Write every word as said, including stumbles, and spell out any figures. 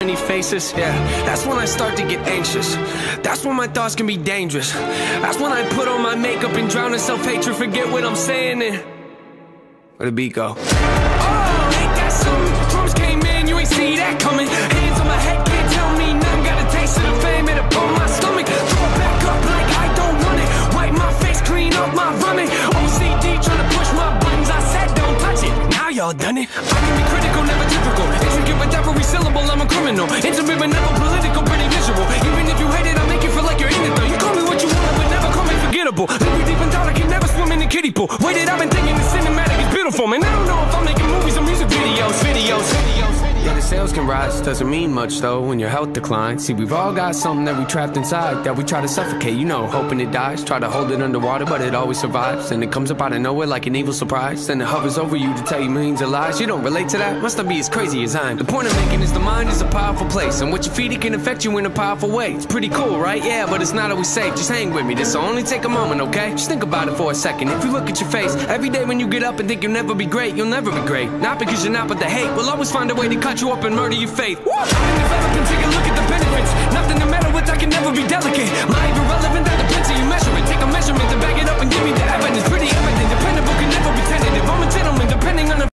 Many faces, yeah, that's when I start to get anxious. That's when my thoughts can be dangerous. That's when I put on my makeup and drown in self-hatred. Forget what I'm saying and where the beat go? Oh, ain't that something? Drums came in, you ain't see that coming. Hands on my head, can't tell me nothing. Got a taste of the fame, it upon my stomach. Throw it back up like I don't want it. Wipe my face, clean up my vomit. O C D trying to push my buttons. I said don't touch it. Now y'all done it. I can be critical, never typical. Intricate with every syllable, I'm a criminal. Intimate but never political, pretty visual. Even if you hate it, I'll make you feel like you're in it though. You call me what you want, but never call me forgettable. Leave me deep in thought, I can never swim in the kiddie pool. Waited, I've been thinking the cinematic is beautiful, man. I don't know if I'm making movies or music videos, videos, videos. Yeah, the sales can rise, doesn't mean much though when your health declines. See, we've all got something that we trapped inside that we try to suffocate, you know, hoping it dies. Try to hold it underwater, but it always survives. And it comes up out of nowhere like an evil surprise. Then it hovers over you to tell you millions of lies. You don't relate to that? Must not be as crazy as I am. The point I'm making is the mind is a powerful place, and what you feed it can affect you in a powerful way. It's pretty cool, right? Yeah, but it's not always safe. Just hang with me, this'll only take a moment, okay? Just think about it for a second. If you look at your face every day when you get up and think you'll never be great, you'll never be great. Not because you're not, but the hate will always find a way to cut you up and murder your faith. Woo! I'm developing, take a look at the benefits. Nothing to meddle with, I can never be delicate. My